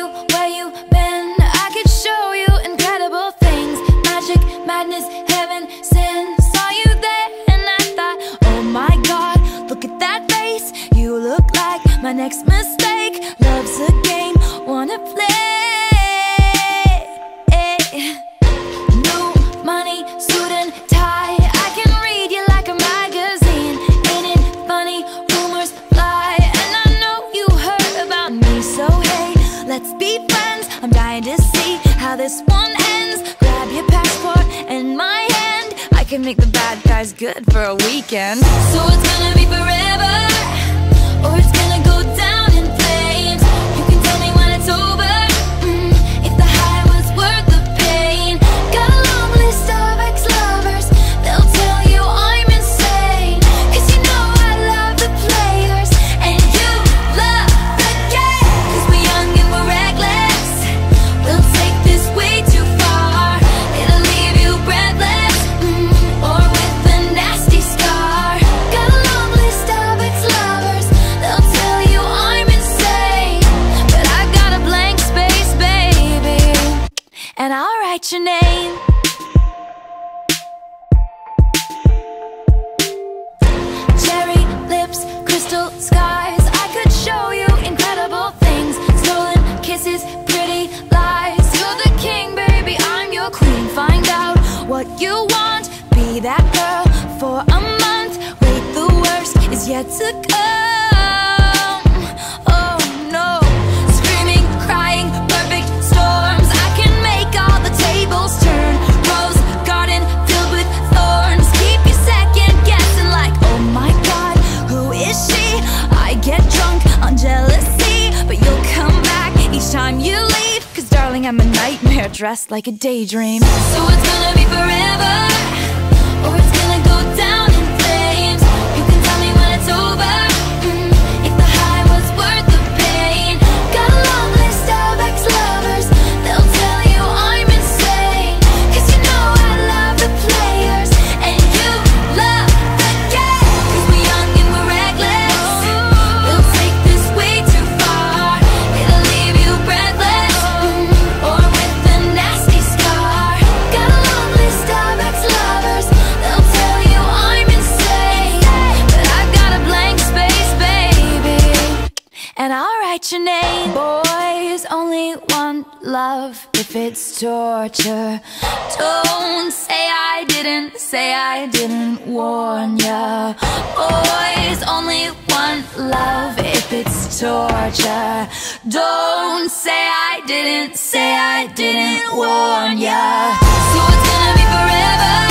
you where you been. I could show you incredible things. Magic, madness, heaven, sin. Saw you there and I thought, oh my God, look at that face. You look like my next mistake. Love's a game, wanna play. New money, suit and tie. I can read you like a magazine. Ain't it funny? Rumors fly, and I know you heard about me. So hey, let's be friends. I'm dying to see how this one ends. Grab your passport and my hand. I can make the bad guys good for a weekend. So it's gonna be forever, or it's gonna go down in flames. You can tell me when it's over, if the high was worth the pain. Got a long list of ex-lovers, they'll tell you I'm insane. Cause you know I love the players, and you love the game. Cause we're young and we're reckless, we'll take this way too far. It'll leave you breathless, or with a nasty scar. Got a long list of ex-lovers, they'll tell you I'm insane. But I've got a blank space, baby, and I'll write your name. Cherry lips, crystal skies. I could show you incredible things. Stolen kisses, pretty lies. You're the king, baby, I'm your queen. Find out what you want, be that girl for a month. Wait, the worst is yet to come. Oh no, screaming, crying, perfect storms. I can make all the tables turn. Rose garden filled with thorns. Keep you second guessing like, oh my God, who is she? I get drunk on jealousy, but you'll come back each time you leave. Cause darling, I'm a nightmare dressed like a daydream. So it's gonna be forever, or it's gonna go down in flames. You can tell me when it's over, if the high was worth the pain. Got a long list of ex-lovers, they'll tell you I'm insane. Cause you know I love the players, and you love the game. Cause we're young and we're reckless, we'll take this way too far. It'll leave you breathless, or with a nasty scar. Got a long list of ex-lovers, they'll tell you I'm insane. But I've got a blank space, baby, and I'll write your name. Boys only want love if it's torture. Don't say I didn't warn ya. Boys only want love if it's torture. Don't say I didn't warn ya. So it's gonna be forever,